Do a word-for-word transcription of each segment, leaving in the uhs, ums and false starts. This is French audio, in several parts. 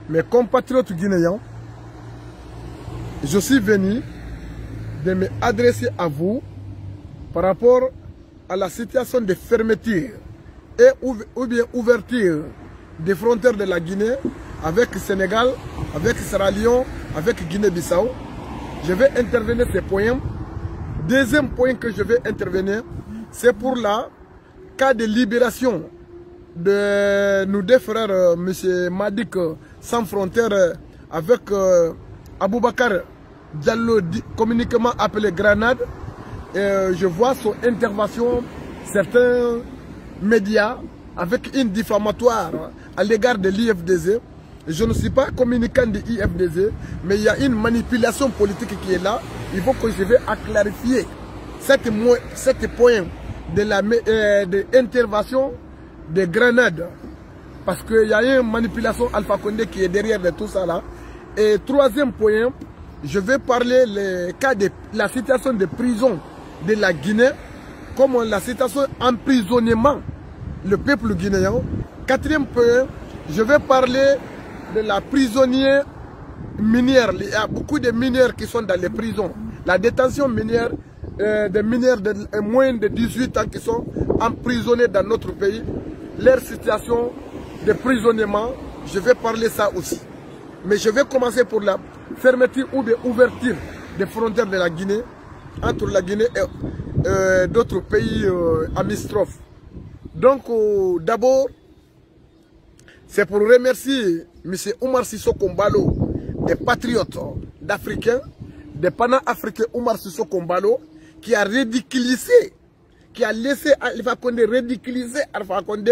mes compatriotes guinéens, je suis venu de me adresser à vous par rapport à la situation de fermeture et ou bien ouverture des frontières de la Guinée avec le Sénégal, avec Sierra Leone, avec Guinée-Bissau. Je vais intervenir ces points. Deuxième point que je vais intervenir, c'est pour le cas de libération de nos deux frères, euh, M. Madik euh, sans frontières, euh, avec euh, Aboubakar Diallo, communiquement appelé Grenade. Et, euh, je vois son intervention, certains médias, avec une diffamatoire à l'égard de l'I F D Z. Je ne suis pas communicant de l'I F D Z, mais il y a une manipulation politique qui est là. Il faut que je vais clarifier cette, cette point de la euh, de intervention de Grenade. Parce qu'il y a une manipulation Alpha Condé qui est derrière de tout ça là. Et troisième point, je vais parler le cas de la situation de prison de la Guinée, comme la situation d'emprisonnement le peuple guinéen. Quatrième point, je vais parler de la prisonnière minière. Il y a beaucoup de mineurs qui sont dans les prisons. La détention minière euh, des mineurs de euh, moins de dix-huit ans qui sont emprisonnés dans notre pays. Leur situation de prisonnement, je vais parler ça aussi. Mais je vais commencer pour la fermeture ou l'ouverture des frontières de la Guinée, entre la Guinée et euh, d'autres pays euh, amistrophes. Donc, euh, d'abord, c'est pour remercier M. Oumar Sissoko Mbalo, des patriotes d'Africains, des pana-africains Oumar Sissoko Mbalo, qui a ridiculisé, qui a laissé Alpha Condé ridiculiser Alpha Condé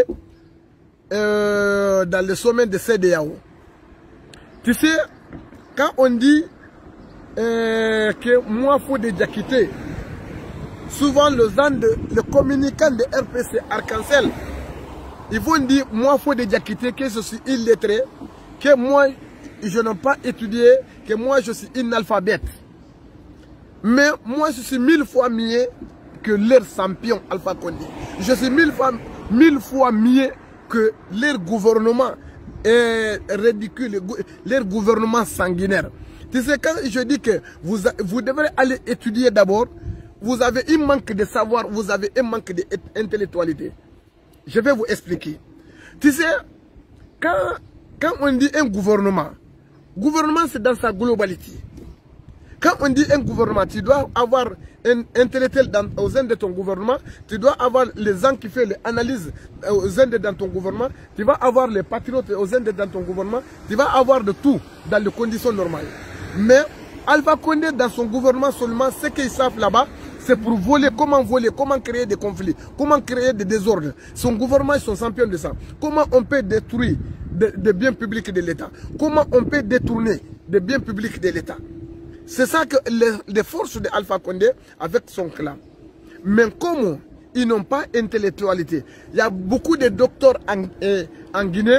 euh, dans le sommet de C E D E A O. Tu sais, quand on dit euh, que moi, il faut déjà quitter, souvent le, le communicant de R P C Arc-en-Ciel, ils vont dire, moi, il faut déjà quitter, que je suis illettré, que moi, je n'ai pas étudié, que moi, je suis inalphabète. Mais moi, je suis mille fois mieux que leur champion Alpha Condé. Je suis mille fois, mille fois mieux que leur gouvernement est ridicule, leur gouvernement sanguinaire. Tu sais, quand je dis que vous, vous devrez aller étudier d'abord, vous avez un manque de savoir, vous avez un manque d'intellectualité. Je vais vous expliquer. Tu sais, quand, quand on dit un gouvernement, gouvernement c'est dans sa globalité. Quand on dit un gouvernement, tu dois avoir un intellectuel dans, au sein de ton gouvernement, tu dois avoir les gens qui font l'analyse au sein de dans ton gouvernement, tu vas avoir les patriotes au sein de dans ton gouvernement, tu vas avoir de tout dans les conditions normales. Mais Alpha Condé dans son gouvernement seulement, ce qu'ils savent là-bas, c'est pour voler, comment voler, comment créer des conflits, comment créer des désordres. Son gouvernement, ils sont champions de ça. Comment on peut détruire des, des biens publics de l'État. Comment on peut détourner des biens publics de l'État. C'est ça que les, les forces de Alpha Condé avec son clan. Mais comment ils n'ont pas d'intellectualité. Il y a beaucoup de docteurs en, eh, en Guinée.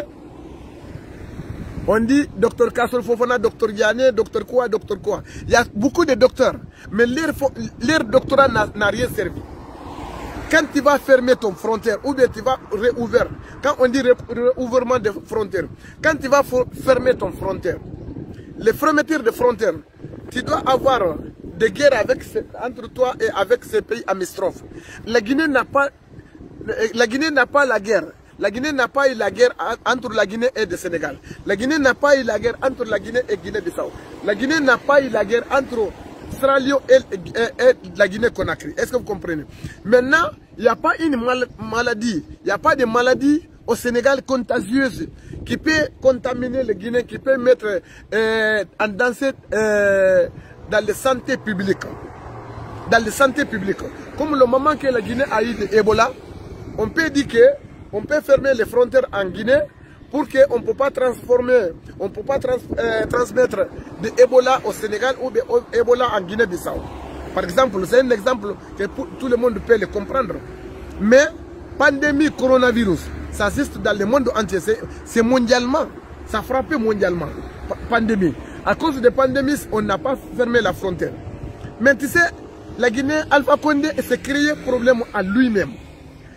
On dit docteur Kassol Fofana, docteur Yanné, docteur quoi, docteur quoi. Il y a beaucoup de docteurs. Mais leur, leur doctorat n'a rien servi. Quand tu vas fermer ton frontière, ou bien tu vas réouvrir, quand on dit réouvrement de frontières, quand tu vas fermer ton frontière, les fermetures de frontières, tu dois avoir des guerres avec, entre toi et avec ces pays amistrophes. La Guinée n'a pas, la Guinée n'a pas la guerre. La Guinée n'a pas eu la guerre entre la Guinée et le Sénégal. La Guinée n'a pas eu la guerre entre la Guinée et Guinée-Bissau. La Guinée n'a pas eu la guerre entre Sierra Leone et, et, et la Guinée-Conakry. Est-ce que vous comprenez? Maintenant, il n'y a pas une mal, maladie, il n'y a pas de maladie au Sénégal contagieuse qui peut contaminer le Guinée, qui peut mettre euh, en danger euh, dans la santé publique. Dans la santé publique. Comme le moment que la Guinée a eu de Ebola, on peut dire que on peut fermer les frontières en Guinée pour qu'on ne peut pas transformer, on ne peut pas trans, euh, transmettre de Ebola au Sénégal ou de Ebola en Guinée-Bissau. Par exemple, c'est un exemple que tout le monde peut le comprendre. Mais, pandémie coronavirus, ça existe dans le monde entier, c'est mondialement, ça frappe mondialement, pandémie. À cause de pandémie, on n'a pas fermé la frontière. Mais tu sais, la Guinée, Alpha Condé s'est créé problème à lui-même.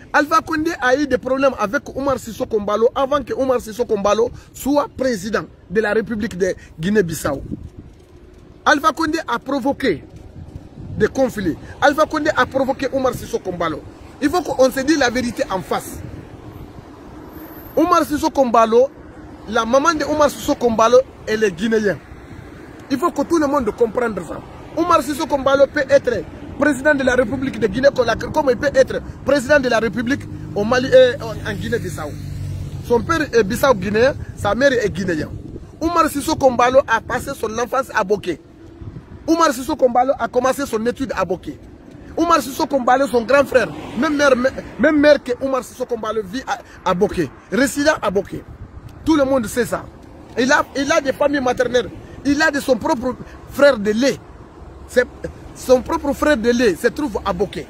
Alpha Condé a eu des problèmes avec Oumar Sissoko Embalo avant que Oumar Sissoko Embalo soit président de la République de Guinée-Bissau. Alpha Condé a provoqué des conflits. Alpha Condé a provoqué Oumar Sissoko Embalo. Il faut qu'on se dise la vérité en face. Oumar Sissoko Embalo, la maman de Oumar Sissoko Embalo, elle est guinéenne. Il faut que tout le monde comprenne ça. Oumar Sissoko Embalo peut être président de la République de Guinée-Conakry, comme il peut être président de la République au Mali et en Guinée-Bissau. Son père est Bissau-Guinéen, sa mère est guinéenne. Oumar Sissoko Embalo a passé son enfance à Boké. Oumar Sissoko Embalo a commencé son étude à Boké. Oumar Sissoko Embalo, son grand frère, même mère, même mère que Oumar Sissoko Embalo vit à, à Boké, résident à Boké. Tout le monde sait ça. Il a, il a des familles maternelles. Il a de son propre frère de lait. Son propre frère de lait se trouve à Boké.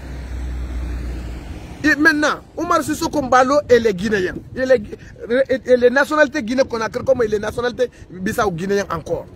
Et maintenant, Oumar Sissoko Embalo est guinéen. Il est, il est nationalité Guinée-Conakry comme il est nationalité Bissau-Guinéen encore.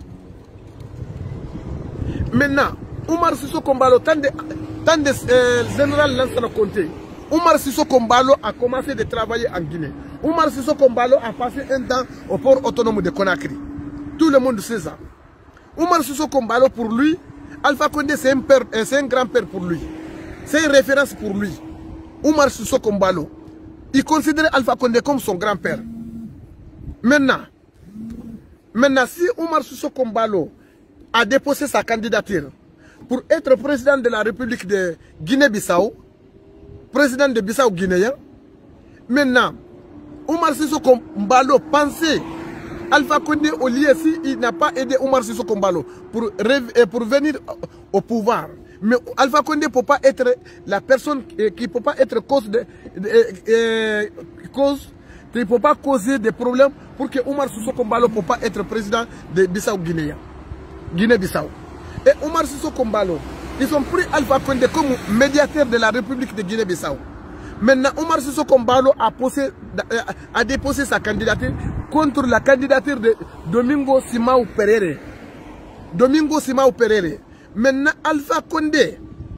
Maintenant, Oumar Sissoko Embalo, tant de, tant de euh, général Lansana Conté, Oumar Sissoko Embalo a commencé de travailler en Guinée. Oumar Sissoko Embalo a passé un temps au port autonome de Conakry. Tout le monde sait ça. Oumar Sissoko Embalo, pour lui, Alpha Condé, c'est un, euh, un grand-père pour lui. C'est une référence pour lui. Oumar Sissoko Embalo, il considère Alpha Condé comme son grand-père. Maintenant, maintenant, si Oumar Sissoko Embalo a déposé sa candidature pour être président de la République de Guinée-Bissau, président de Bissau-Guinéen, maintenant, Oumar Sissoko Embalo pensait Alpha Condé au lieu si il n'a pas aidé Oumar Sissoko Embalo pour, pour venir au pouvoir. Mais Alpha Condé ne peut pas être la personne qui ne peut pas être cause de, de, de, de cause, qui ne peut pas causer des problèmes pour que Oumar Sissoko Embalo ne peut pas être président de Bissau-Guinéen. Guinée-Bissau. Et Oumar Sissoko Embalo, ils ont pris Alpha Condé comme médiateur de la République de Guinée-Bissau. Maintenant, Oumar Sissoko Embalo a, posé, a déposé sa candidature contre la candidature de Domingo Simao Pereira. Domingo Simao Pereira. Maintenant, Alpha Condé,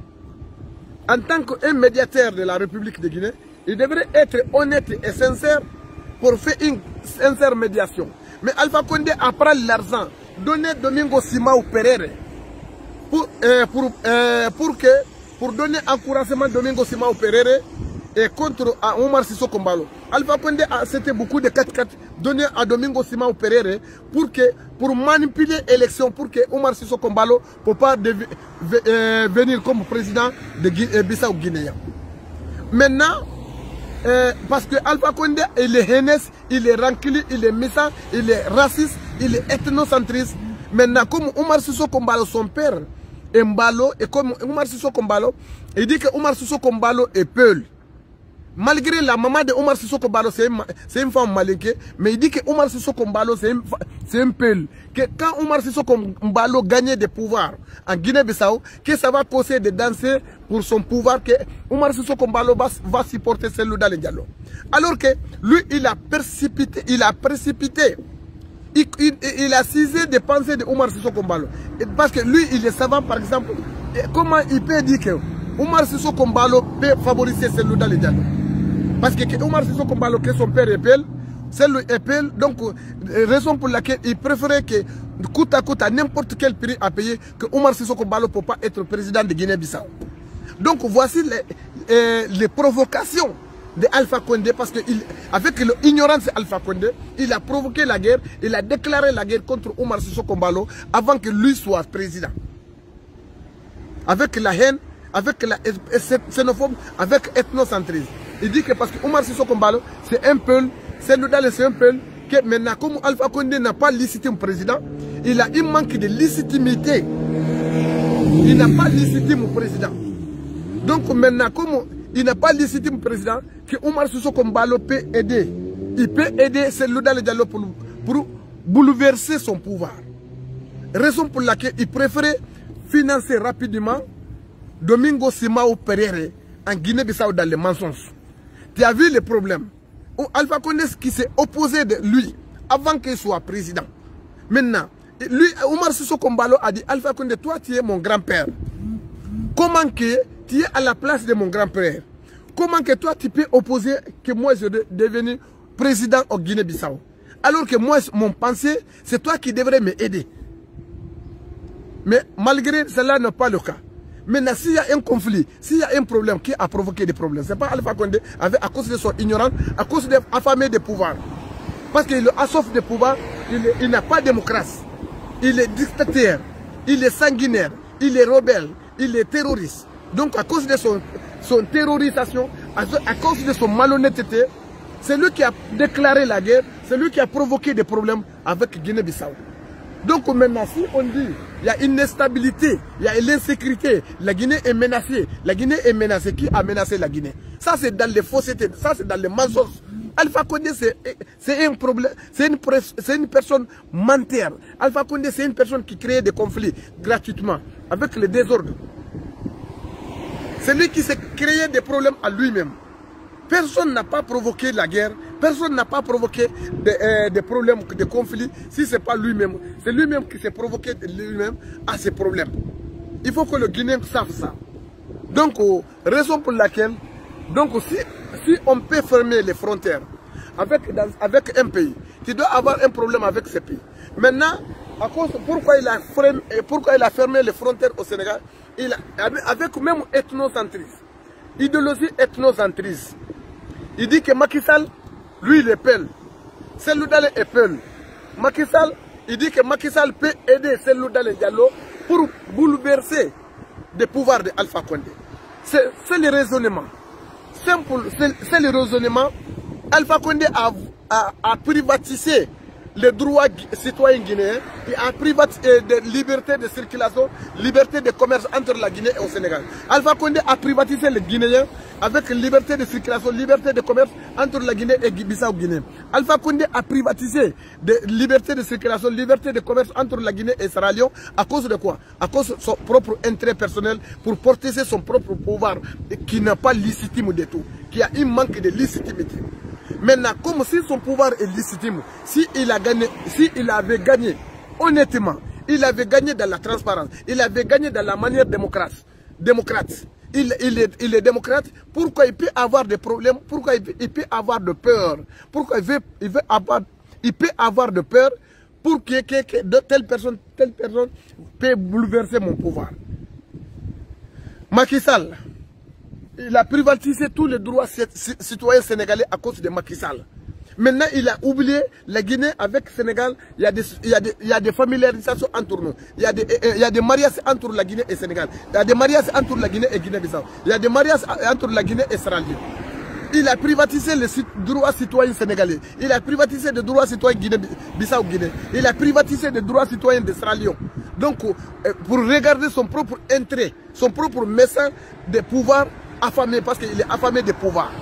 en tant que médiateur de la République de Guinée, il devrait être honnête et sincère pour faire une sincère médiation. Mais Alpha Condé a pris l'argent donné Domingo Simao Pereira pour, euh, pour, euh, pour, que, pour donner encouragement à Domingo Simao Pereira et contre à Oumar Sissoko Embalo. Alpha Condé a c'était beaucoup de quatre quatre donné à Domingo Simao Pereira pour, que, pour manipuler l'élection, pour que Oumar Sissoko Embalo ne peut pas de, euh, venir comme président de euh, Bissau-Guinéen. Maintenant, euh, parce que Alpha Condé, il est haineux, il est rancunier, il est méchant, il est raciste, il est ethnocentriste. Maintenant, comme Oumar Sissoko Embalo, son père, Embalo, et comme Oumar Sissoko Embalo, il dit que Oumar Sissoko Embalo est peul. Malgré la maman de Oumar Sissoko Embalo, c'est une, une femme malinquée, mais il dit que Oumar Sissoko Embalo, c'est un peul. Que quand Oumar Sissoko Embalo gagne des pouvoirs en Guinée-Bissau, que ça va causer de danser pour son pouvoir, que Oumar Sissoko Embalo va, va supporter celui dans le dialogue. Alors que lui, il a précipité, il a précipité, il, il, il a cisé des pensées de Oumar Sissoko Embalo. Parce que lui, il est savant, par exemple, comment il peut dire que Oumar Sissoko Embalo peut favoriser celui dans le dialogue. Parce que Oumar Sissoko Embalo, que son père épelle, celle épelle, donc raison pour laquelle il préférait que coûte à coûte à n'importe quel prix à payer, que Oumar Sissoko Embalo ne peut pas être président de Guinée-Bissau. Donc voici les, euh, les provocations de Alpha Condé, parce qu'avec l'ignorance d'Alpha Condé, il a provoqué la guerre, il a déclaré la guerre contre Oumar Sissoko Embalo avant que lui soit président. Avec la haine, avec la xénophobe, avec ethnocentrisme. Il dit que parce que Oumar Sissoko Embalo, c'est un peu, c'est c'est un peu, que maintenant, comme Alpha Condé n'a pas légitime président, il a un manque de légitimité. Il n'a pas légitime président. Donc maintenant, comme il n'a pas légitime président, que Oumar Sissoko Embalo peut aider. Il peut aider celui dans le dialogue pour, pour bouleverser son pouvoir. Raison pour laquelle il préférait financer rapidement Domingo Simao Pereira en Guinée-Bissau dans les mensonges. Tu as vu le problème. Alpha Condé qui s'est opposé de lui avant qu'il soit président. Maintenant, lui, Oumar Sissoko Embalo a dit, Alpha Condé, toi tu es mon grand-père. Comment que tu es à la place de mon grand-père? Comment que toi tu peux opposer que moi je devienne président au Guinée-Bissau? Alors que moi, mon pensée, c'est toi qui devrais m'aider. Mais malgré cela n'est pas le cas. Maintenant, s'il y a un conflit, s'il y a un problème qui a provoqué des problèmes, c'est pas Alpha Condé avec, à cause de son ignorance, à cause de affamé de pouvoir. Parce qu'il a soif de pouvoir, il, il n'a pas de démocratie. Il est dictateur, il est sanguinaire, il est rebelle, il est terroriste. Donc à cause de son, son terrorisation, à, à cause de son malhonnêteté, c'est lui qui a déclaré la guerre, c'est lui qui a provoqué des problèmes avec Guinée-Bissau. Donc maintenant, si on dit il y a une instabilité, il y a l'insécurité, la Guinée est menacée, la Guinée est menacée, qui a menacé la Guinée? Ça c'est dans les faussetés, ça c'est dans les mensonges. Alpha Condé c'est un problème, c'est une, une personne menteur. Alpha Condé c'est une personne qui crée des conflits gratuitement, avec le désordre. C'est lui qui s'est créé des problèmes à lui-même. Personne n'a pas provoqué la guerre, personne n'a pas provoqué des, euh, des problèmes, des conflits, si ce n'est pas lui-même. C'est lui-même qui s'est provoqué lui-même à ces problèmes. Il faut que le Guinéen sache ça. Donc, euh, raison pour laquelle, donc, si, si on peut fermer les frontières avec, dans, avec un pays, tu dois avoir un problème avec ce pays. Maintenant, à cause, pourquoi, il a fermé, pourquoi il a fermé les frontières au Sénégal? Il a, avec même ethnocentrisme, idéologie ethnocentriste. Il dit que Macky Sall, lui, il est Peul. Cellou Dalein est Peul. Macky Sall, il dit que Macky Sall peut aider Cellou Dalein Diallo pour bouleverser le pouvoir de Alpha Condé. C'est le raisonnement. C'est le raisonnement. Alpha Condé a, a, a privatisé les droits citoyens guinéens et a privatisé de liberté de circulation, liberté de commerce entre la Guinée et le Sénégal. Alpha Condé a privatisé les Guinéens avec liberté de circulation, liberté de commerce entre la Guinée et Bissau-Guinée. Alpha Condé a privatisé de liberté de circulation, liberté de commerce entre la Guinée et Sierra Leone à cause de quoi? À cause de son propre intérêt personnel pour porter son propre pouvoir qui n'est pas légitime du tout, qui a un manque de légitimité. Maintenant, comme si son pouvoir est légitime, si il a gagné, si il avait gagné, honnêtement, il avait gagné dans la transparence, il avait gagné dans la manière démocrate, démocrate. Il, il, est, il est démocrate, pourquoi il peut avoir des problèmes, pourquoi il peut, il peut avoir de peur, pourquoi il, veut, il, veut avoir, il peut avoir de peur pour que, que, que de telle personne, telle personne peut bouleverser mon pouvoir. Macky Sall, il a privatisé tous les droits citoyens sénégalais à cause de Macky Sall. Maintenant, il a oublié la Guinée avec le Sénégal. Il y a des, il y a des, il y a des familiarisations entre nous. Il y a des, il y a des mariages entre la Guinée et le Sénégal. Il y a des mariages entre la Guinée et Guinée-Bissau. Il y a des mariages entre la Guinée et Sierra Leone. Il a privatisé les droits citoyens sénégalais. Il a privatisé les droits citoyens Guinée-Bissau-Guinée. Il a privatisé les droits citoyens de Sierra Leone. Donc, pour regarder son propre intérêt, son propre message de pouvoir affamé, parce qu'il est affamé de pouvoir.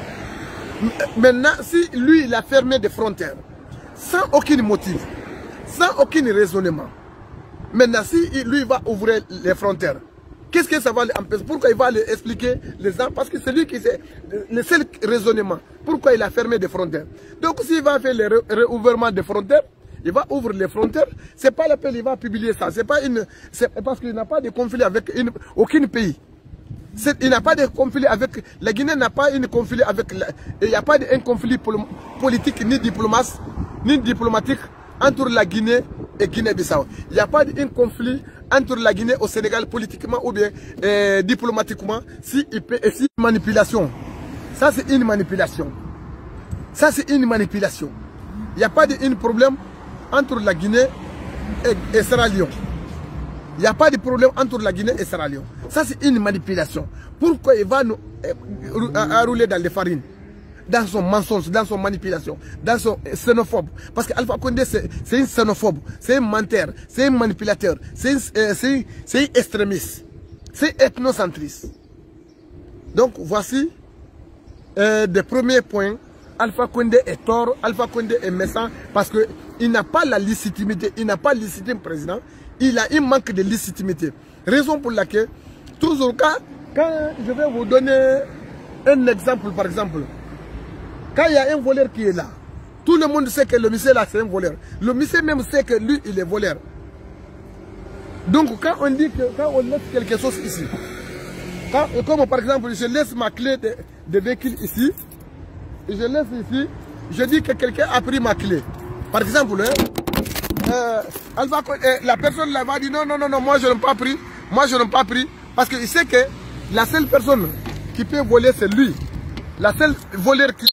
Maintenant, si lui, il a fermé des frontières, sans aucun motif, sans aucun raisonnement, maintenant, si lui va ouvrir les frontières, qu'est-ce que ça va l'empêcher? Pourquoi il va lui expliquer les gens? Parce que c'est lui qui sait le seul raisonnement. Pourquoi il a fermé des frontières? Donc, s'il va faire le réouvertement des frontières, il va ouvrir les frontières, c'est pas la peine, il va publier ça. C'est pas une, parce qu'il n'a pas de conflit avec une, aucun pays. Il n'a pas de conflit avec... La Guinée n'a pas de conflit avec... La, il n'y a pas de conflit politique ni diplomatique, ni diplomatique entre la Guinée et Guinée-Bissau. Il n'y a pas de conflit entre la Guinée au Sénégal politiquement ou bien euh, diplomatiquement si il peut... Et si manipulation. Ça c'est une manipulation. Ça c'est une manipulation. Il n'y a pas de problème entre la Guinée et, et Sierra Leone. Il n'y a pas de problème entre la Guinée et Sierra Leone. Ça, c'est une manipulation. Pourquoi il va nous rouler dans les farines? Dans son mensonge, dans son manipulation, dans son xénophobe. Parce qu'Alpha Condé, c'est un xénophobe, c'est un menteur, c'est un manipulateur, c'est un, euh, un extrémiste, c'est ethnocentriste. Donc, voici euh, des premiers points. Alpha Condé est tort, Alpha Condé est méchant parce qu'il n'a pas la légitimité, il n'a pas le légitime président. Il a un manque de légitimité. Raison pour laquelle, toujours quand, quand je vais vous donner un exemple, par exemple, quand il y a un voleur qui est là, tout le monde sait que le monsieur là c'est un voleur. Le monsieur même sait que lui il est voleur. Donc quand on dit que, quand on laisse quelque chose ici, Quand, comme par exemple, je laisse ma clé de, de véhicule ici, et je laisse ici, je dis que quelqu'un a pris ma clé. Par exemple, hein, euh, elle va, euh, la personne là va dire non, non, non, non, moi je n'ai pas pris, moi je n'ai pas pris, parce qu'il sait que la seule personne qui peut voler, c'est lui. La seule voleur qui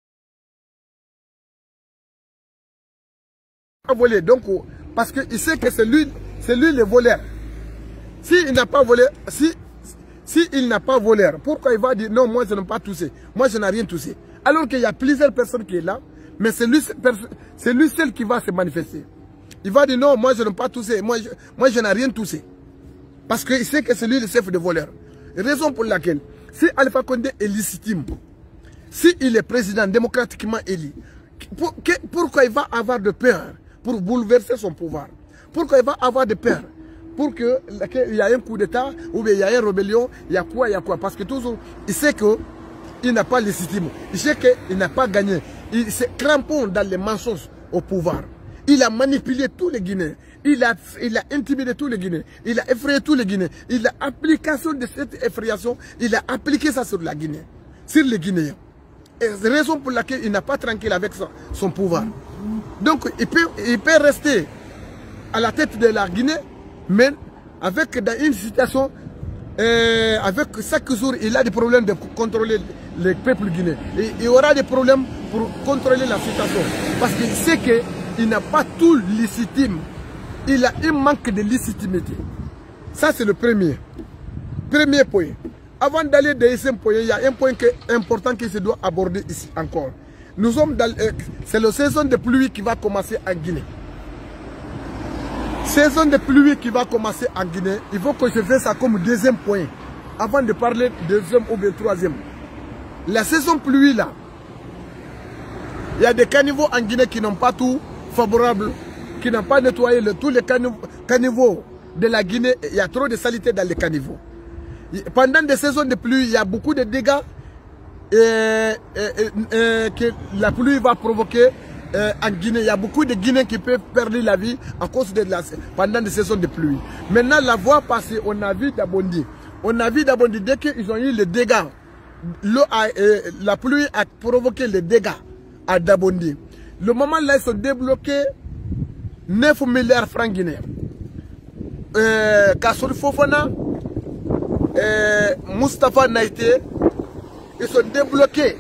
a volé, donc, parce qu'il sait que c'est lui, c'est lui le voleur. S'il n'a pas volé, si, si il n'a pas volé, pourquoi il va dire non, moi je n'ai pas touché, moi je n'ai rien touché. Alors qu'il y a plusieurs personnes qui sont là, mais c'est lui, c'est lui seul qui va se manifester. Il va dire non, moi je n'ai pas touché, moi je, moi je n'ai rien touché. Parce qu'il sait que c'est lui le chef de voleur. Raison pour laquelle, si Alpha Condé est légitime, si il est président démocratiquement élu, pour, que, pourquoi il va avoir de peur pour bouleverser son pouvoir? Pourquoi il va avoir de peur pour qu'il que y ait un coup d'État ou bien il y a une rébellion, il y a quoi, il y a quoi? Parce que toujours, il sait qu'il n'a pas légitime. Il sait qu'il n'a pas gagné. Il se crampon dans les mensonges au pouvoir. Il a manipulé tous les Guinéens. Il a, il a intimidé tous les Guinéens. Il a effrayé tous les Guinéens. Il a application de cette effrayation, il a appliqué ça sur la Guinée, sur les Guinéens. Et c'est la raison pour laquelle il n'a pas tranquille avec son, son pouvoir. Donc il peut, il peut rester à la tête de la Guinée, mais avec dans une situation, euh, avec chaque jour, il a des problèmes de contrôler le peuple guinéen. Et il aura des problèmes pour contrôler la situation. Parce qu'il sait qu'il n'a pas tout légitime. Il a un manque de légitimité. Ça, c'est le premier. Premier point. Avant d'aller dans ce point, il y a un point qui est important qui se doit aborder ici encore. Nous sommes dans... Euh, c'est la saison de pluie qui va commencer en Guinée. Saison de pluie qui va commencer en Guinée. Il faut que je fasse ça comme deuxième point. Avant de parler deuxième ou bien troisième. La saison pluie là. Il y a des caniveaux en Guinée qui n'ont pas tout favorable, qui n'ont pas nettoyé le, tous les caniveaux, caniveaux de la Guinée. Il y a trop de saleté dans les caniveaux. Pendant des saisons de pluie, il y a beaucoup de dégâts et, et, et, et, que la pluie va provoquer euh, en Guinée. Il y a beaucoup de Guinéens qui peuvent perdre la vie à cause de la, pendant des saisons de pluie. Maintenant, la voie passée, on a vu d'Abondi. On a vu d'Abondi, dès qu'ils ont eu les dégâts, l'eau a, euh, la pluie a provoqué les dégâts à Dabondi. Le moment là, ils sont débloqués neuf milliards de francs guinéens. Euh, Kassouri Fofana, euh, Moustapha Naïté, ils sont débloqués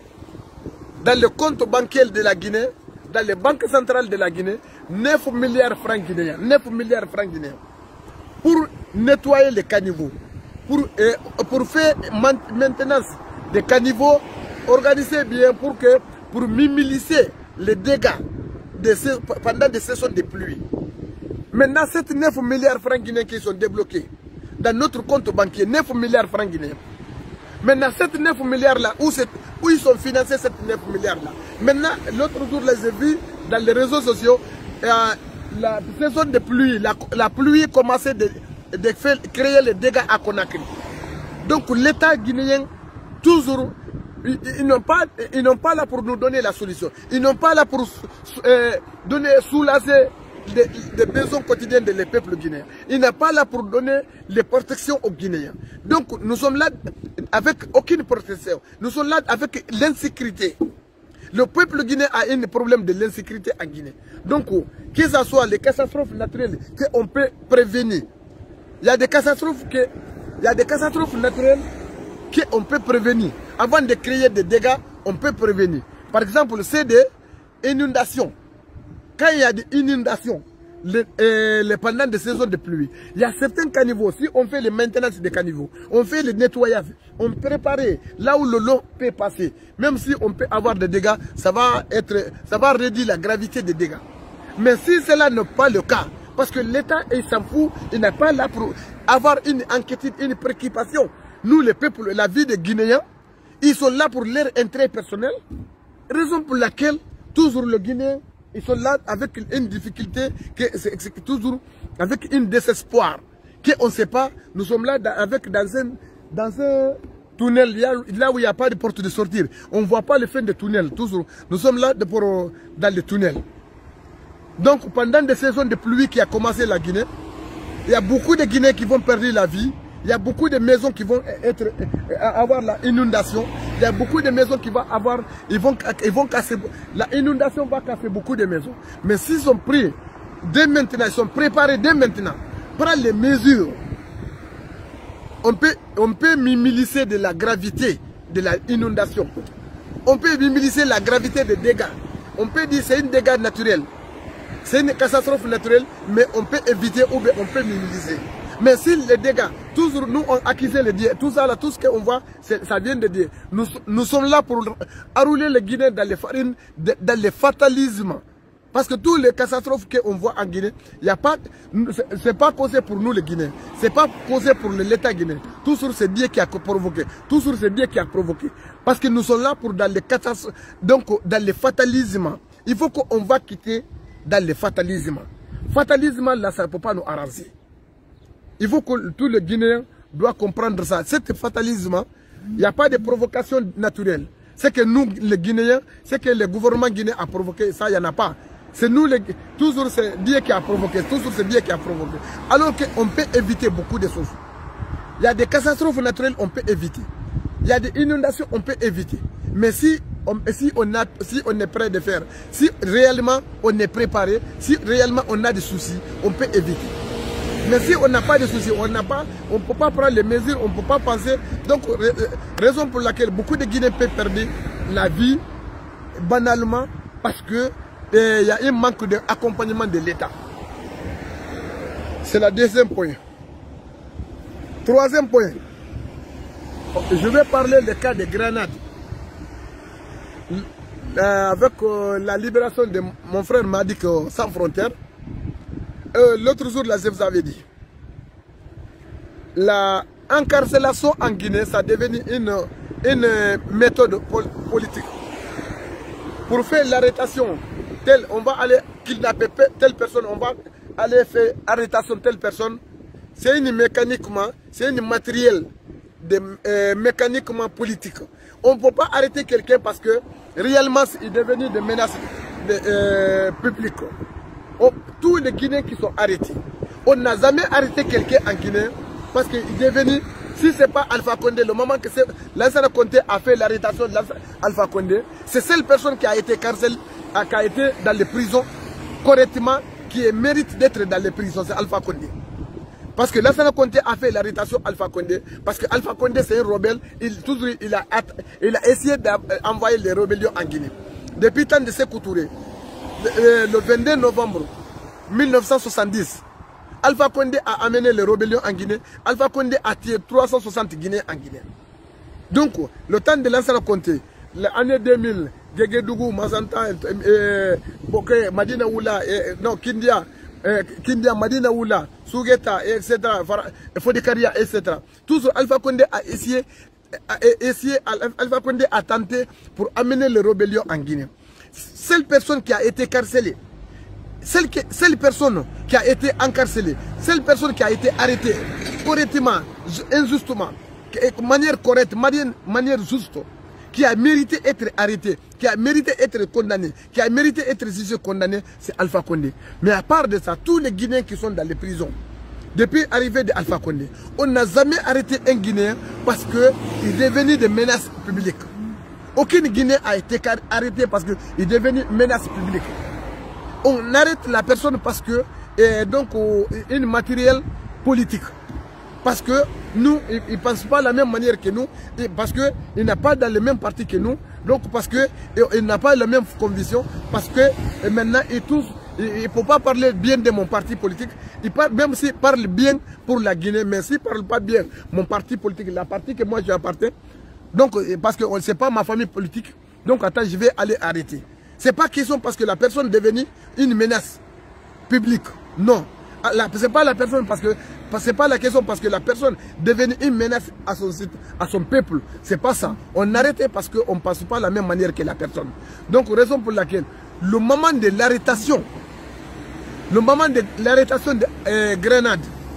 dans le compte bancaire de la Guinée, dans les banques centrales de la Guinée, neuf milliards de francs guinéens. neuf milliards de francs guinéens. Pour nettoyer les caniveaux, pour, euh, pour faire maintenance des caniveaux, organiser bien pour que pour minimiser les dégâts de ces, pendant des saisons de pluie. Maintenant, ces neuf milliards de francs guinéens qui sont débloqués dans notre compte banquier, neuf milliards de francs guinéens. Maintenant, ces neuf milliards là, où, où ils sont financés ces neuf milliards là. Maintenant, l'autre jour, les ai vus dans les réseaux sociaux, euh, la saison de pluie, la, la pluie commençait de, de faire, créer les dégâts à Conakry. Donc, l'État guinéen, toujours, ils, ils n'ont pas, ils n'ont pas là pour nous donner la solution. Ils n'ont pas là pour euh, donner, soulager les, les besoins quotidiens des de peuples guinéens. Ils n'ont pas là pour donner les protections aux Guinéens. Donc nous sommes là avec aucune protection. Nous sommes là avec l'insécurité. Le peuple guinéen a un problème de l'insécurité en Guinée. Donc que ce soit les catastrophes naturelles qu'on peut prévenir. Il y a des catastrophes que, il y a des catastrophes naturelles qu'on peut prévenir. Avant de créer des dégâts, on peut prévenir. Par exemple, c'est des inondations. Quand il y a des inondations, les, euh, les, pendant des saisons de pluie, il y a certains caniveaux. Si on fait les maintenances des caniveaux, on fait le nettoyage, on prépare là où le lot peut passer. Même si on peut avoir des dégâts, ça va être, ça va réduire la gravité des dégâts. Mais si cela n'est pas le cas, parce que l'État, il s'en fout, il n'est pas là pour avoir une inquiétude, une préoccupation. Nous, les peuples, la vie des Guinéens, ils sont là pour leur intérêt personnel. Raison pour laquelle, toujours le Guinéen, ils sont là avec une difficulté, c'est toujours avec une désespoir, qu'on ne sait pas. Nous sommes là dans, avec, dans, un, dans un tunnel, là où il n'y a pas de porte de sortir. On ne voit pas le fin du tunnel, toujours. Nous sommes là de, pour, dans le tunnel. Donc pendant des saisons de pluie qui a commencé la Guinée, il y a beaucoup de Guinéens qui vont perdre la vie. Il y a beaucoup de maisons qui vont être, avoir la inondation. Il y a beaucoup de maisons qui vont avoir, ils vont, ils vont casser. La inondation va casser beaucoup de maisons. Mais s'ils sont pris dès maintenant, ils sont préparés dès maintenant, prendre les mesures, on peut, on peut minimiser de la gravité de la inondation. On peut minimiser la gravité des dégâts. On peut dire que c'est une dégât naturel. C'est une catastrophe naturelle, mais on peut éviter ou bien on peut minimiser. Mais si les dégâts, toujours nous on accusé les dieux, tout ça là, tout ce qu'on voit, ça vient de Dieu. Nous, nous sommes là pour enrouler les Guinéens dans les farines, dans les fatalismes. Parce que tous les catastrophes qu'on voit en Guinée, il y a pas, c'est pas causé pour nous les Guinéens, c'est pas causé pour l'État guinéen. Toujours c'est Dieu qui a provoqué, toujours c'est Dieu qui a provoqué. Parce que nous sommes là pour dans les catastrophes, donc dans les fatalismes. Il faut qu'on va quitter dans les fatalismes. Fatalisme là, ça ne peut pas nous arranger. Il faut que tous les Guinéens doivent comprendre ça. Cet fatalisme, il n'y a pas de provocation naturelle. C'est que nous, les Guinéens, c'est que le gouvernement guinéen a provoqué, ça, il n'y en a pas. C'est nous, les, toujours c'est Dieu qui a provoqué, toujours c'est Dieu qui a provoqué. Alors qu'on peut éviter beaucoup de choses. Il y a des catastrophes naturelles, on peut éviter. Il y a des inondations, on peut éviter. Mais si on, si on, a, si on est prêt de faire, si réellement on est préparé, si réellement on a des soucis, on peut éviter. Mais si on n'a pas de soucis, on n'a pas, on ne peut pas prendre les mesures, on ne peut pas penser. Donc, raison pour laquelle beaucoup de Guinéens peuvent perdre la vie banalement parce que il y a un manque d'accompagnement de l'État. C'est le deuxième point. Troisième point. Je vais parler du cas de Grenade. Euh, avec euh, la libération de mon frère Madik euh, sans frontières. Euh, L'autre jour, là, je vous avais dit, la encarcélation en Guinée, ça est devenu une, une méthode pol politique. Pour faire l'arrêtation, telle, on va aller kidnapper telle personne, on va aller faire arrêtation telle personne. C'est une mécaniquement, c'est une matériel de, euh, mécaniquement politique. On ne peut pas arrêter quelqu'un parce que réellement, il est devenu des menaces de, euh, publiques. Oh, tous les Guinéens qui sont arrêtés. On n'a jamais arrêté quelqu'un en Guinée parce qu'il est devenu, si ce n'est pas Alpha Condé, le moment que Lansana Conté a fait l'arrêtation d'Alpha Condé, c'est celle personne qui a été carcelle, qui a été dans les prisons correctement, qui mérite d'être dans les prisons, c'est Alpha Condé. Parce que Lansana Conté a fait l'arrêtation d'Alpha Condé, parce que Alpha Condé c'est un rebelle, il, toujours, il, a, il a essayé d'envoyer les rébellions en Guinée. Depuis temps de Sékou Touré, le vingt-deux novembre mille neuf cent soixante-dix, Alpha Condé a amené les rébellions en Guinée. Alpha Condé a tué trois cent soixante Guinéens en Guinée. Donc, le temps de Lansana Conté, l'année deux mille, Guéguédougou, Mazanta, euh, Boké, Madina Oula, euh, non, Kindia, euh, Kindia, Madina Oula, Sougeta, et cetera, Fodikaria, et cetera. Tout Alpha Condé a essayé, a essayé, Alpha Condé a tenté pour amener les rébellions en Guinée. Seule personne qui a été carcellée, celle, qui, celle personne qui a été encarcelée, celle personne qui a été arrêtée correctement, injustement, de manière correcte, manière, manière juste, qui a mérité d'être arrêtée, qui a mérité d'être condamnée, qui a mérité d'être jugé condamné, c'est Alpha Condé. Mais à part de ça, tous les Guinéens qui sont dans les prisons, depuis l'arrivée d'Alpha Condé, on n'a jamais arrêté un Guinéen parce qu'il est devenu des menaces publiques. Aucun Guinéen a été arrêté parce qu'il est devenu menace publique. On arrête la personne parce que, et donc, une matériel politique. Parce que nous, ils ne pensent pas de la même manière que nous, et parce qu'il n'a pas dans le même parti que nous, donc parce qu'il n'a pas la même conviction, parce que et maintenant, ils tous, il ne faut pas parler bien de mon parti politique, il parle, même s'il parle bien pour la Guinée, mais s'il ne parle pas bien mon parti politique, la partie que moi j'appartiens, donc, parce que ce n'est pas ma famille politique, donc attends, je vais aller arrêter. Ce n'est pas question parce que la personne est devenue une menace publique. Non. Ce n'est pas la personne parce que c'est pas la question parce que la personne est devenue une menace à son, à son peuple. C'est pas ça. On arrête parce qu'on ne passe pas de la même manière que la personne. Donc, raison pour laquelle le moment de l'arrêtation, le moment de l'arrêtation de euh, Grenade,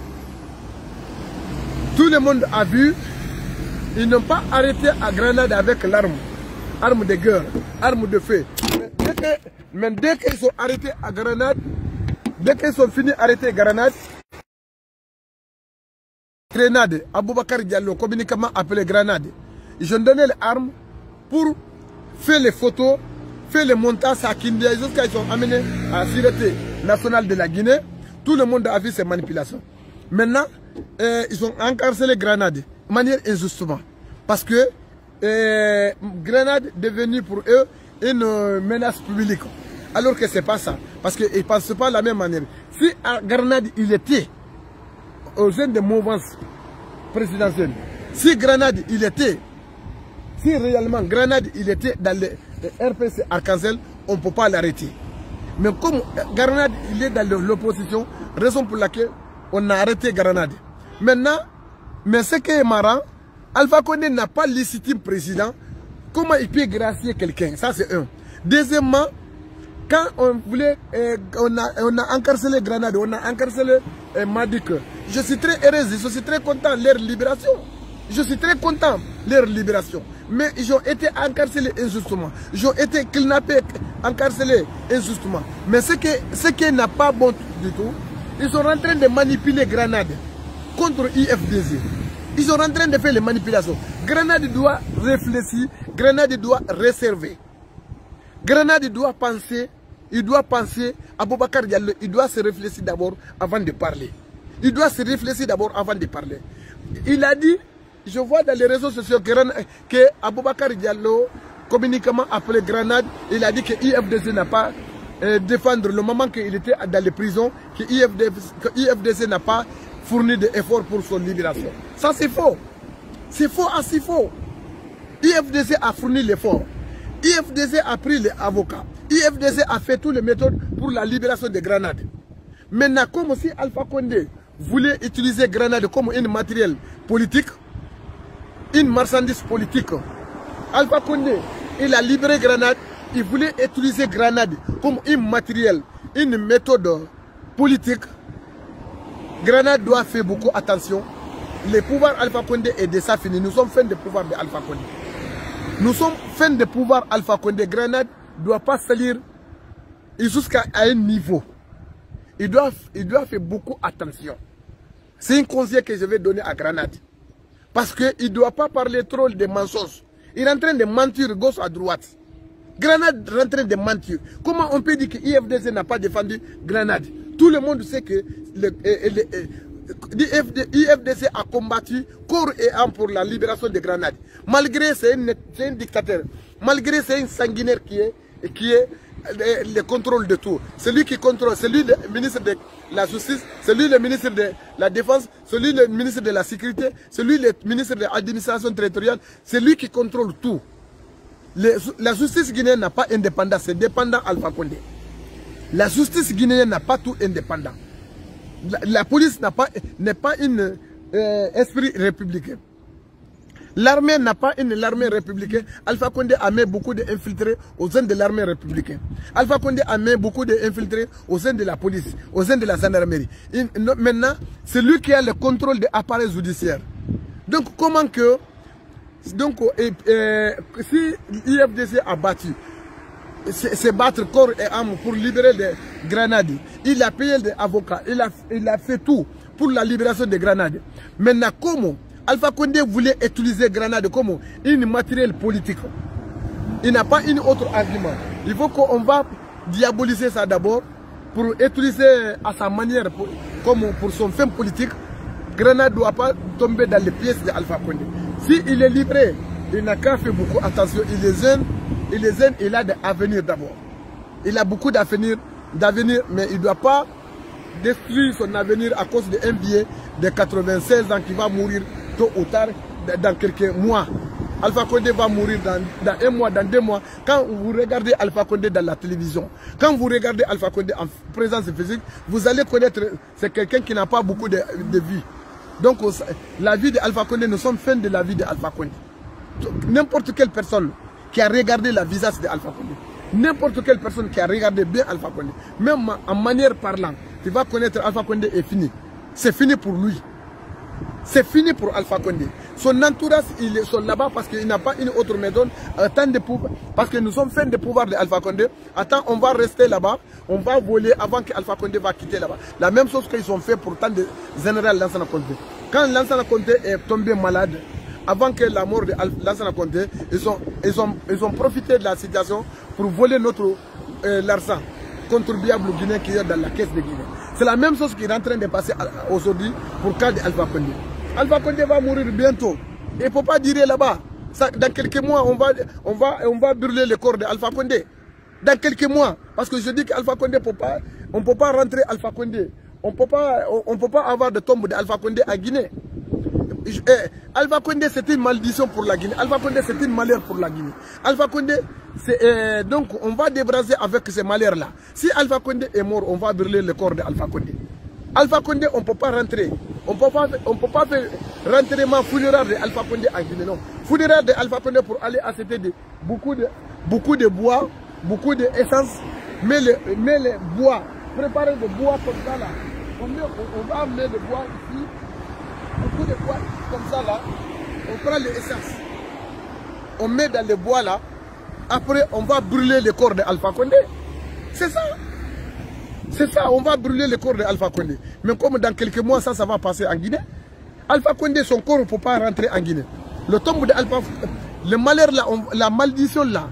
tout le monde a vu. Ils n'ont pas arrêté à Grenade avec l'arme, arme de guerre, arme de feu. Mais dès qu'ils sont arrêtés à Grenade, dès qu'ils sont finis d'arrêter Grenade, grenades, Aboubakar Diallo, communiquement appelé grenades, ils ont donné les armes pour faire les photos, faire les montages à Kindia, jusqu'à ils sont amenés à la Sûreté nationale de la Guinée. Tout le monde a vu ces manipulations. Maintenant, euh, ils ont encarcé les grenades de manière injustement. Parce que euh, grenade est devenue pour eux une euh, menace publique. Alors que ce n'est pas ça. Parce qu'ils ne pensent pas de la même manière. Si à Grenade, il était au sein de mouvance présidentielle, si Grenade, il était, si réellement Grenade, il était dans le, le R P C Arc-en-Ciel, on ne peut pas l'arrêter. Mais comme Grenade, il est dans l'opposition, raison pour laquelle on a arrêté Grenade. Maintenant, mais ce qui est marrant, Alpha Condé n'a pas légitime président. Comment il peut gracier quelqu'un? Ça, c'est un. Deuxièmement, quand on voulait, euh, on, a, on a encarcélé Grenade, on a encarcélé euh, Madik. Je suis très heureuse, je suis très content de leur libération. Je suis très content de leur libération. Mais ils ont été encarcélés injustement. Ils ont été kidnappés, encarcélés injustement. Mais ce qui, ce qui n'a pas bon du tout, ils sont en train de manipuler Grenade contre I F D Z. Ils sont en train de faire les manipulations. Grenade doit réfléchir, Grenade doit réserver. Grenade doit penser, il doit penser, Aboubakar Diallo, il doit se réfléchir d'abord avant de parler. Il doit se réfléchir d'abord avant de parler. Il a dit, je vois dans les réseaux sociaux que, que Aboubakar Diallo, communiquement appelé Grenade, il a dit que I F D C n'a pas euh, défendre le moment qu'il était dans les prisons, que I F D C n'a pas fourni d'efforts pour son libération. Ça c'est faux. C'est faux, assez faux. I F D C a fourni l'effort. I F D C a pris les avocats. I F D C a fait toutes les méthodes pour la libération de Grenade. Maintenant, comme si Alpha Condé voulait utiliser Grenade comme un matériel politique, une marchandise politique. Alpha Condé, il a libéré Grenade, il voulait utiliser Grenade comme un matériel, une méthode politique. Grenade doit faire beaucoup attention. Le pouvoir Alpha Condé est déjà fini. Nous sommes fins de pouvoir de Alpha Condé. Nous sommes fins de pouvoir Alpha Condé. Grenade ne doit pas salir jusqu'à un niveau. Il doit, il doit faire beaucoup attention. C'est un conseil que je vais donner à Grenade. Parce qu'il ne doit pas parler trop de mensonges. Il est en train de mentir gauche à droite. Grenade est en train de mentir. Comment on peut dire que I F D C n'a pas défendu Grenade? Tout le monde sait que le, le, le, I F D C a combattu corps et âme pour la libération de Grenade. Malgré c'est un, un dictateur, malgré c'est un sanguinaire qui est, qui est le, le contrôle de tout. Celui qui contrôle, celui le ministre de la Justice, celui le ministre de la Défense, celui le ministre de la Sécurité, celui le ministre de l'Administration territoriale, c'est lui qui contrôle tout. Le, la justice guinéenne n'a pas indépendance, c'est dépendant Alpha Condé. La justice guinéenne n'a pas tout indépendant. La, la police n'a pas, n'est pas un euh, esprit républicain. L'armée n'a pas une armée républicaine. Alpha Condé a mis beaucoup d'infiltrés au sein de l'armée républicaine. Alpha Condé a mis beaucoup d'infiltrés au sein de la police, au sein de la gendarmerie. Il, no, maintenant, c'est lui qui a le contrôle des appareils judiciaires. Donc, comment que, donc, euh, euh, si l'I F D C a battu, se battre corps et âme pour libérer les Grenades. Il a payé des avocats, il a, il a fait tout pour la libération des Grenades. Maintenant, comment Alpha Condé voulait utiliser Grenade comme une matériel politique? Il n'a pas un autre argument. Il faut qu'on va diaboliser ça d'abord pour utiliser à sa manière, pour, comme pour son fin politique. Grenade ne doit pas tomber dans les pièces d'Alpha Condé. S'il est libéré, il n'a qu'à faire beaucoup attention. Il est jeune. Il est jeune, il a de l'avenir d'abord. Il a beaucoup d'avenir, d'avenir, mais il ne doit pas détruire son avenir à cause d'un billet de quatre-vingt-seize ans qui va mourir tôt ou tard dans quelques mois. Alpha Condé va mourir dans, dans un mois, dans deux mois. Quand vous regardez Alpha Condé dans la télévision, quand vous regardez Alpha Condé en présence physique, vous allez connaître c'est quelqu'un qui n'a pas beaucoup de, de vie. Donc la vie d'Alpha Condé, nous sommes fins de la vie d'Alpha Condé. N'importe quelle personne qui a regardé la visage de Alpha Condé, n'importe quelle personne qui a regardé bien Alpha Condé, même en manière parlante, tu vas connaître Alpha Condé est fini. C'est fini pour lui. C'est fini pour Alpha Condé. Son entourage, ils sont là-bas parce qu'il n'a pas une autre méthode. Attends de pouvoir, parce que nous sommes fins de pouvoir de Alpha Condé. Attends, on va rester là-bas. On va voler avant que Alpha Condé va quitter là-bas. La même chose qu'ils ont fait pour tant de général Lansana Condé. Quand Lansana Conté est tombé malade, avant que la mort de Lansana Conté, ils ont, ils, ont, ils ont profité de la situation pour voler notre euh, l'argent contribuable guinéen qui est dans la caisse de Guinée. C'est la même chose qui est en train de passer aujourd'hui pour le cas d'Alpha Condé. Alpha Condé va mourir bientôt. Il ne faut pas dire là-bas. Dans quelques mois, on va, on, va, on va brûler le corps d'Alpha Condé. Dans quelques mois. Parce que je dis qu'Alpha Condé, peut pas, on ne peut pas rentrer Alpha Condé. On ne peut pas avoir de tombe d'Alpha Condé à Guinée. Eh, Alpha Condé, c'est une malédiction pour la Guinée. Alpha Condé, c'est une malheur pour la Guinée. Alpha Condé, euh, donc on va débraser avec ces malheurs-là. Si Alpha Condé est mort, on va brûler le corps d'Alpha Condé. Alpha Condé, on ne peut pas rentrer. On ne peut pas, on peut pas faire rentrement funéraire d'Alpha Condé en Guinée. Non. Funéraire d'Alpha Condé pour aller acheter de, beaucoup, de, beaucoup de bois, beaucoup d'essence, mais les, mais les bois, préparer des bois comme ça là. On, met, on, on va amener le bois ici. Beaucoup de bois comme ça là, on prend l'essence, on met dans le bois là, après on va brûler le corps d'Alpha Condé. C'est ça. C'est ça, on va brûler le corps d'Alpha Condé. Mais comme dans quelques mois ça, ça va passer en Guinée, Alpha Condé, son corps ne peut pas rentrer en Guinée. Le tombe d'Alpha, le malheur là, on, la malédiction là,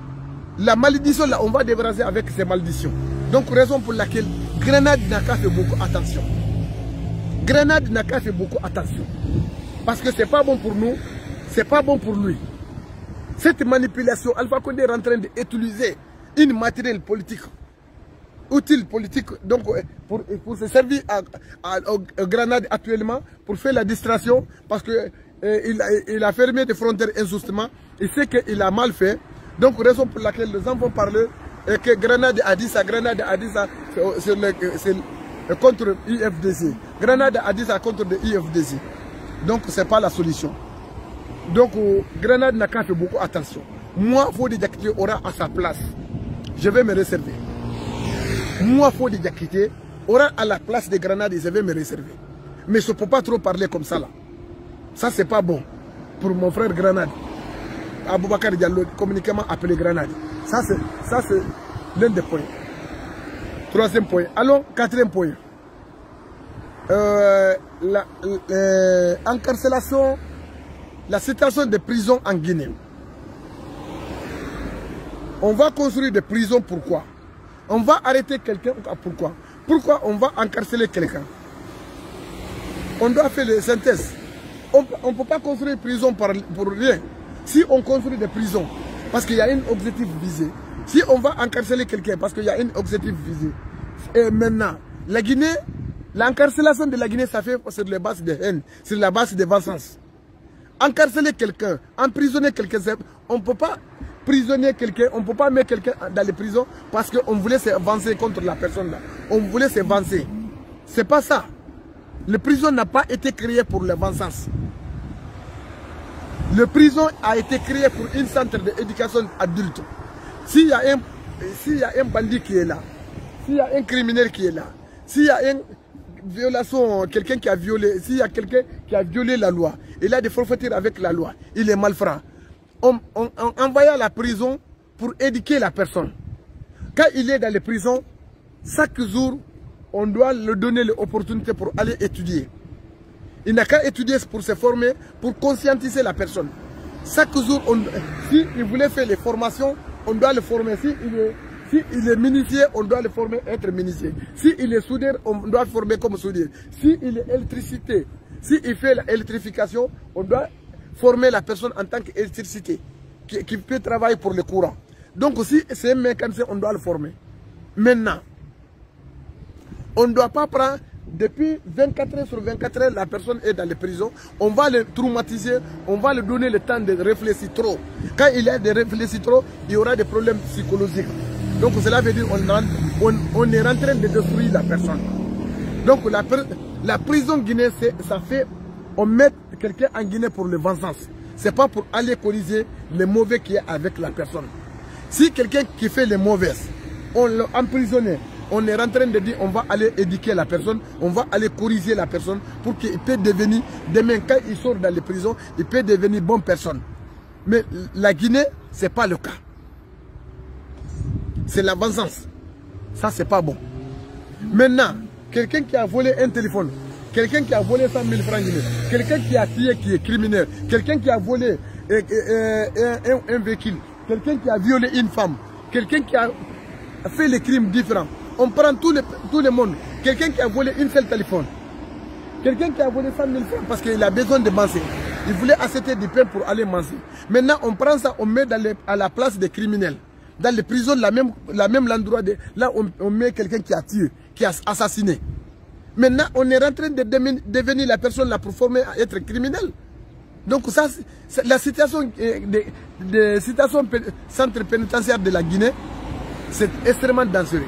la malédiction là, on va débraser avec ces malédictions. Donc raison pour laquelle Grenade n'a qu'à faire beaucoup attention. Grenade n'a qu'à faire beaucoup attention. Parce que ce n'est pas bon pour nous, ce n'est pas bon pour lui. Cette manipulation, Alpha Condé est en train d'utiliser une matériel politique, utile politique, donc pour, pour se servir à, à, à Grenade actuellement, pour faire la distraction, parce qu'il euh, il a fermé des frontières injustement, il sait qu'il a mal fait. Donc raison pour laquelle les enfants parlent et que Grenade a dit ça, Grenade a dit ça sur le... Sur contre I F D C. Grenade a dit ça contre le I F D C. Donc ce n'est pas la solution. Donc euh, Grenade n'a qu'à faire beaucoup attention. Moi, Fodé Diakité aura à sa place. Je vais me réserver. Moi, Fodé Diakité aura à la place de Grenade et je vais me réserver. Mais je ne peux pas trop parler comme ça là. Ça, c'est pas bon pour mon frère Grenade. Aboubakar Diallo, communiquement appelé Grenade. Ça, c'est l'un des points. Troisième point. Allons, quatrième point. Euh, la, euh, encarcélation, la situation des prisons en Guinée. On va construire des prisons, pourquoi? On va arrêter quelqu'un, pourquoi? Pourquoi on va encarceler quelqu'un? On doit faire les synthèses. On ne peut pas construire une prison pour, pour rien. Si on construit des prisons, parce qu'il y a un objectif visé. Si on va encarceler quelqu'un parce qu'il y a un objectif visé. Et maintenant, la Guinée, l'encarcélation de la Guinée, ça fait sur la base de haine, sur la base de vengeance. Encarceler quelqu'un, emprisonner quelqu'un, on ne peut pas prisonnier quelqu'un, on ne peut pas mettre quelqu'un dans les prisons parce qu'on voulait se vencer contre la personne là. On voulait se vencer. C'est pas ça. La prison n'a pas été créée pour la vengeance. La prison a été créée pour un centre d'éducation adulte. S'il y a un, s'il y a un bandit qui est là, s'il y a un criminel qui est là, s'il y a une violation, quelqu'un qui a violé, s'il y a quelqu'un qui a violé la loi, il a des forfaitures avec la loi, il est malfrat. On, on, on envoie à la prison pour éduquer la personne. Quand il est dans les prisons, chaque jour, on doit lui donner l'opportunité pour aller étudier. Il n'a qu'à étudier pour se former, pour conscientiser la personne. Chaque jour, on, si il voulait faire les formations, on doit le former. Si il est, si il est menuisier, on doit le former être menuisier. Si il est soudeur, on doit le former comme soudeur. Si il est électricité, si il fait l'électrification, on doit former la personne en tant qu'électricité, qui, qui peut travailler pour le courant. Donc si c'est un mécanicien, on doit le former. Maintenant, on ne doit pas prendre, depuis vingt-quatre heures sur vingt-quatre heures, la personne est dans les prisons, on va le traumatiser, on va lui donner le temps de réfléchir trop. Quand il y a de réfléchir trop, il y aura des problèmes psychologiques. Donc cela veut dire qu'on on, on est en train de détruire la personne. Donc la, la prison guinéenne, ça fait, on met quelqu'un en Guinée pour le vengeance. Ce n'est pas pour aller corriger les mauvais qui est avec la personne. Si quelqu'un qui fait les mauvaises, on l'a emprisonné, on est en train de dire on va aller éduquer la personne, on va aller corriger la personne pour qu'il puisse devenir, demain quand il sort dans les prisons, il peut devenir bonne personne. Mais la Guinée, ce n'est pas le cas. C'est la vengeance. Ça, c'est pas bon. Maintenant, quelqu'un qui a volé un téléphone, quelqu'un qui a volé cent mille francs guinéens, quelqu'un qui a tué qui est criminel, quelqu'un qui a volé euh, euh, euh, un, un véhicule, quelqu'un qui a violé une femme, quelqu'un qui a fait les crimes différents. On prend tout le, tout le monde. Quelqu'un qui a volé une seule téléphone, quelqu'un qui a volé cent mille francs parce qu'il a besoin de manger. Il voulait acheter du pain pour aller manger. Maintenant, on prend ça, on met dans les, à la place des criminels. Dans les prisons, la même, la même endroit, de, là on, on met quelqu'un qui a tué, qui a assassiné. Maintenant, on est en train de devenir la personne la plus formée à être criminel. Donc ça, la situation des de, situation centre pénitentiaire de la Guinée, c'est extrêmement dangereux.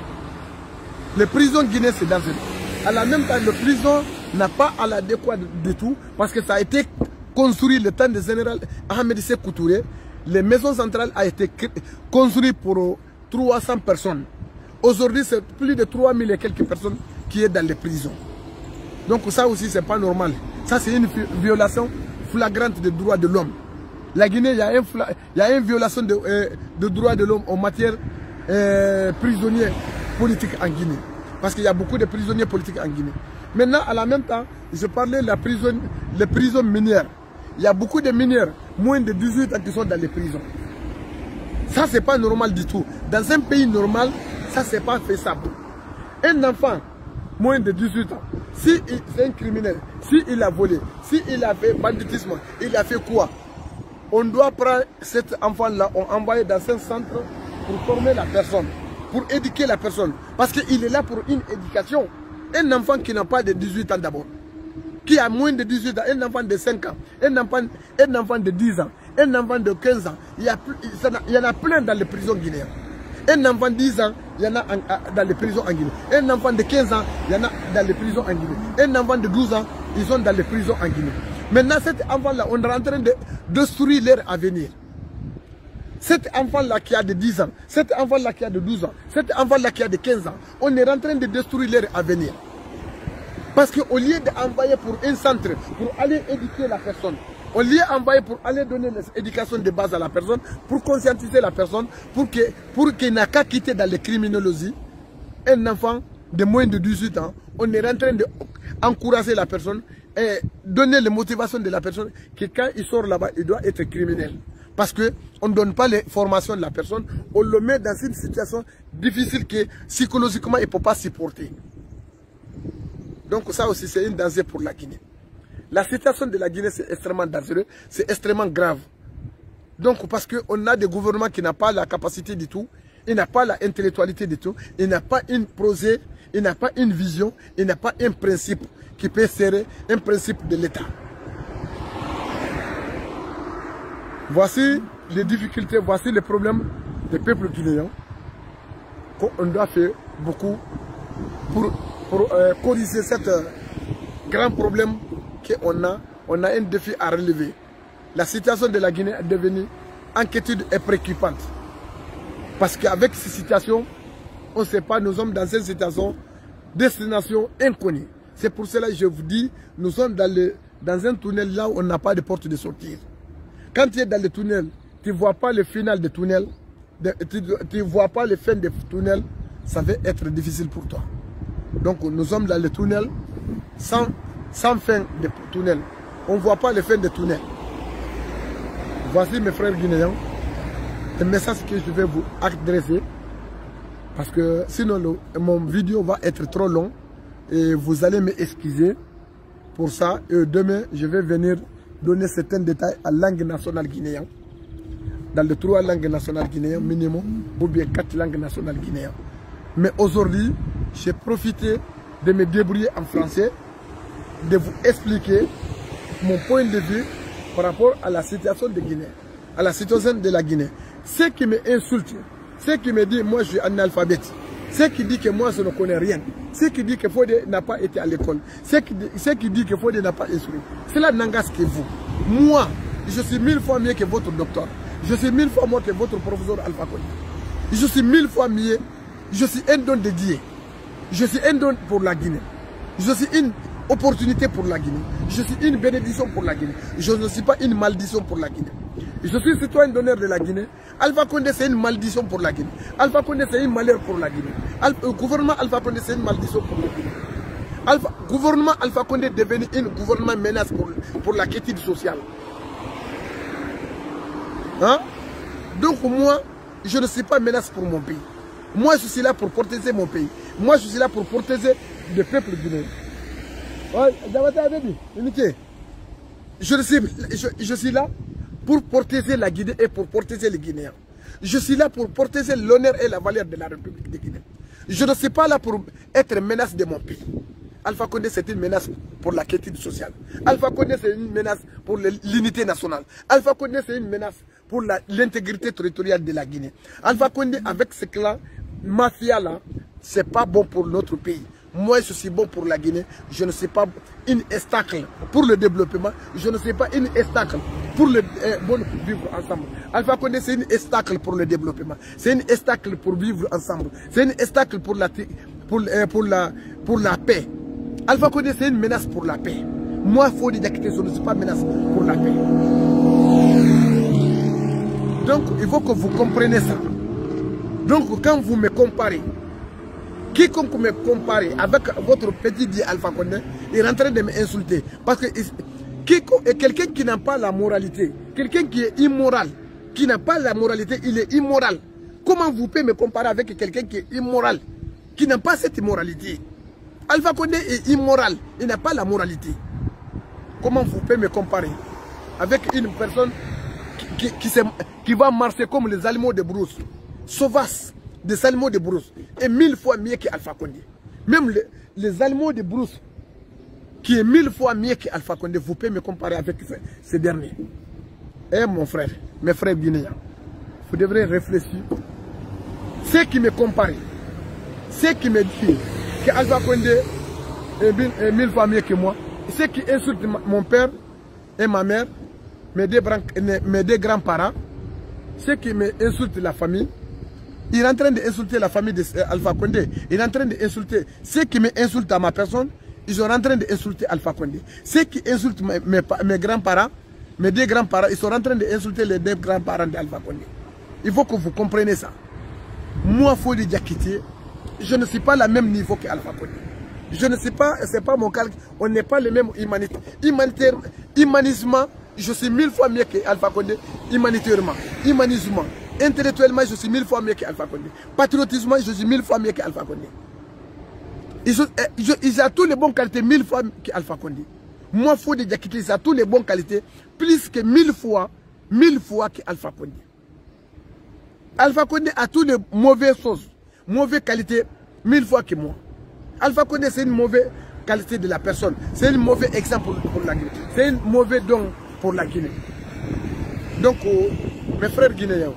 Les prisons guinéennes, c'est dangereux. À la même temps, le prison n'a pas à l'adéquat de tout, parce que ça a été construit le temps du général Ahmed Sékou Touré. Les maisons centrales ont été construites pour trois cents personnes. Aujourd'hui, c'est plus de trois mille et quelques personnes qui sont dans les prisons. Donc ça aussi, c'est pas normal. Ça, c'est une violation flagrante des droits de l'homme. La Guinée, il y a une, il y a une violation de, euh, de droits de l'homme en matière euh, prisonniers politiques en Guinée. Parce qu'il y a beaucoup de prisonniers politiques en Guinée. Maintenant, à la même temps, je parlais de la prison, les prisons minières. Il y a beaucoup de mineurs, moins de dix-huit ans, qui sont dans les prisons. Ça, c'est pas normal du tout. Dans un pays normal, ça, c'est pas faisable. Un enfant, moins de dix-huit ans, si c'est un criminel, s'il a volé, s'il a fait banditisme, il a fait quoi? On doit prendre cet enfant-là, on envoie dans un centre pour former la personne, pour éduquer la personne. Parce qu'il est là pour une éducation. Un enfant qui n'a pas de dix-huit ans d'abord, qui a moins de dix-huit ans, un enfant de cinq ans, un enfant, un enfant de dix ans, un enfant de quinze ans, il y, a, il y en a plein dans les prisons guinéennes. Un enfant de dix ans, il y en a dans les prisons en Guinée. Un enfant de quinze ans, il y en a dans les prisons en Guinée. Un enfant de douze ans, ils sont dans les prisons en Guinée. Maintenant, cet enfant-là, on est en train de détruire leur avenir. Cet enfant-là qui a de dix ans, cet enfant-là qui a de douze ans, cet enfant-là qui a de quinze ans, on est en train de détruire leur avenir. Parce qu'au lieu d'envoyer pour un centre, pour aller éduquer la personne, au lieu d'envoyer pour aller donner l'éducation de base à la personne, pour conscientiser la personne, pour qu'il pour qu'il n'a qu'à quitter dans les criminologies, un enfant de moins de dix-huit ans, on est en train d'encourager la personne et donner les motivations de la personne que quand il sort là-bas, il doit être criminel. Parce qu'on ne donne pas les formations de la personne, on le met dans une situation difficile que psychologiquement il ne peut pas supporter. Donc ça aussi c'est un danger pour la Guinée. La situation de la Guinée c'est extrêmement dangereux, c'est extrêmement grave. Donc parce qu'on a des gouvernements qui n'ont pas la capacité du tout, il n'a pas l'intellectualité du tout, il n'a pas un projet, il n'a pas une vision, il n'a pas un principe qui peut serrer un principe de l'État. Voici les difficultés, voici les problèmes des peuples guinéens qu'on doit faire beaucoup pour, pour euh, corriger ce euh, grand problème qu'on a. On a un défi à relever. La situation de la Guinée est devenue inquiétude et préoccupante. Parce qu'avec ces situations, on ne sait pas, nous sommes dans une situation, destination inconnue. C'est pour cela que je vous dis, nous sommes dans, le, dans un tunnel là où on n'a pas de porte de sortie. Quand tu es dans le tunnel, tu ne vois pas le final du tunnel, tu ne vois pas le fin du tunnel, ça va être difficile pour toi. Donc nous sommes dans le tunnel sans, sans fin de tunnel. On ne voit pas le fin du tunnel. Voici mes frères guinéens, le message que je vais vous adresser. Parce que sinon le, mon vidéo va être trop long et vous allez m'excuser pour ça. Et demain, je vais venir donner certains détails à la langue nationale guinéenne. Dans les trois langues nationales guinéennes minimum, ou bien quatre langues nationales guinéennes. Mais aujourd'hui, j'ai profité de me débrouiller en français, de vous expliquer mon point de vue par rapport à la situation de Guinée, à la situation de la Guinée. Ceux qui me insultent, ceux qui me disent moi je suis analphabète, ceux qui disent que moi je ne connais rien, ceux qui disent que Fodé n'a pas été à l'école, ceux qui, ceux qui disent que Fodé n'a pas instruit, cela n'engage que vous. Moi, je suis mille fois mieux que votre docteur. Je suis mille fois mieux que votre professeur Alpha Condé. Je suis mille fois mieux. Je suis un don de Dieu. Je suis un don pour la Guinée. Je suis une opportunité pour la Guinée. Je suis une bénédiction pour la Guinée. Je ne suis pas une malédiction pour la Guinée. Je suis citoyen d'honneur de la Guinée. Alpha Condé, c'est une malédiction pour la Guinée. Alpha Condé, c'est une malheur pour la Guinée. Le gouvernement Alpha Condé, c'est une malédiction pour la Guinée. Alpha, gouvernement Alpha Condé est devenu un gouvernement menace pour, pour la quiétude sociale. Hein? Donc moi, je ne suis pas menace pour mon pays. Moi, je suis là pour protéger mon pays. Moi, je suis là pour protéger le peuple guinéen. Je suis, je, je suis là pour protéger la Guinée et pour protéger les Guinéens. Je suis là pour protéger l'honneur et la valeur de la République de Guinée. Je ne suis pas là pour être menace de mon pays. Alpha Condé, c'est une menace pour la quiétude sociale. Alpha Condé, c'est une menace pour l'unité nationale. Alpha Condé, c'est une menace pour l'intégrité territoriale de la Guinée. Alpha Condé, avec ce clan mafia-là, c'est pas bon pour notre pays. Moi, je suis bon pour la Guinée. Je ne suis pas une obstacle pour le développement. Je ne suis pas une obstacle pour le euh, bon vivre ensemble. Alpha Condé, c'est une obstacle pour le développement. C'est une obstacle pour vivre ensemble. C'est une obstacle pour la, pour, euh, pour, la, pour la paix. Alpha Condé, c'est une menace pour la paix. Moi, Fodi Diakité, je ne suis pas menace pour la paix. Donc, il faut que vous compreniez ça. Donc, quand vous me comparez, quiconque me compare avec votre petit dit Alpha Condé, il est en train de m'insulter. Parce que quelqu'un qui n'a pas la moralité, quelqu'un qui est immoral, qui n'a pas la moralité, il est immoral. Comment vous pouvez me comparer avec quelqu'un qui est immoral, qui n'a pas cette immoralité? Alpha Condé est immoral, il n'a pas la moralité. Comment vous pouvez me comparer avec une personne qui, qui, qui, qui va marcher comme les animaux de brousse, sauvages, des animaux de brousse, est mille fois mieux qu'Alpha Condé. Même les, les animaux de brousse, qui est mille fois mieux qu'Alpha Condé, vous pouvez me comparer avec ces, ces derniers. Eh mon frère, mes frères guinéens, vous devrez réfléchir. Ceux qui me comparent, ceux qui me disent qu'Alpha Condé est mille, est mille fois mieux que moi, ceux qui insultent mon père et ma mère, mes deux, mes deux grands-parents, ceux qui me insultent la famille, il est en train d'insulter la famille d'Alpha Condé. Il est en train d'insulter ceux qui m'insultent à ma personne. Ils sont en train d'insulter Alpha Condé. Ceux qui insultent mes, mes, mes grands-parents, mes deux grands-parents, ils sont en train d'insulter les deux grands-parents d'Alpha Condé. Il faut que vous compreniez ça. Moi, Fodi Diakité, je ne suis pas le même niveau qu'Alpha Condé. Je ne suis pas, c'est pas mon calque. On n'est pas les mêmes humanités. Humanitaire, humanisme, je suis mille fois mieux qu'Alpha Condé. Humanitairement, humanisme. Intellectuellement, je suis mille fois mieux qu'Alpha Condé. Patriotisme, je suis mille fois mieux qu'Alpha Condé. Ils ont, ils ont toutes les bonnes qualités mille fois qu'Alpha Condé. Moi, Fodi Diakité, ils ont toutes les bonnes qualités plus que mille fois, mille fois qu'Alpha Condé. Alpha Condé a toutes les mauvaises choses, mauvaises qualités mille fois que moi. Alpha Condé, c'est une mauvaise qualité de la personne. C'est un mauvais exemple pour la Guinée. C'est un mauvais don pour la Guinée. Donc, oh, mes frères guinéens,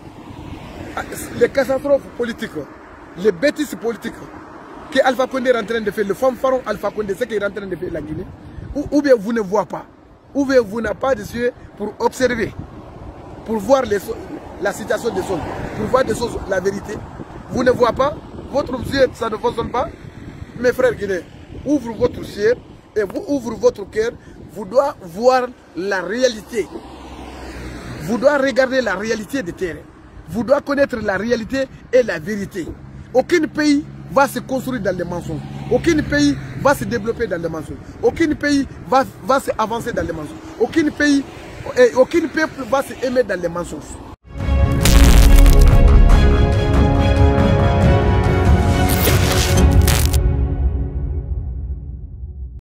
les catastrophes politiques, les bêtises politiques que Alpha Condé est en train de faire, le fanfaron Alpha Condé, c'est qu'il est en train de faire la Guinée, ou, ou bien vous ne voyez pas, ou bien vous n'avez pas de yeux pour observer, pour voir les, la situation des choses, pour voir des choses, la vérité. Vous ne voyez pas, votre yeux, ça ne fonctionne pas. Mes frères guinéens, ouvrez votre yeux et vous ouvrez votre cœur, vous devez voir la réalité. Vous devez regarder la réalité des terrains. Vous devez connaître la réalité et la vérité. Aucun pays va se construire dans les mensonges. Aucun pays va se développer dans les mensonges. Aucun pays va, va se avancer dans les mensonges. Aucun pays, et aucun peuple va se aimer dans les mensonges.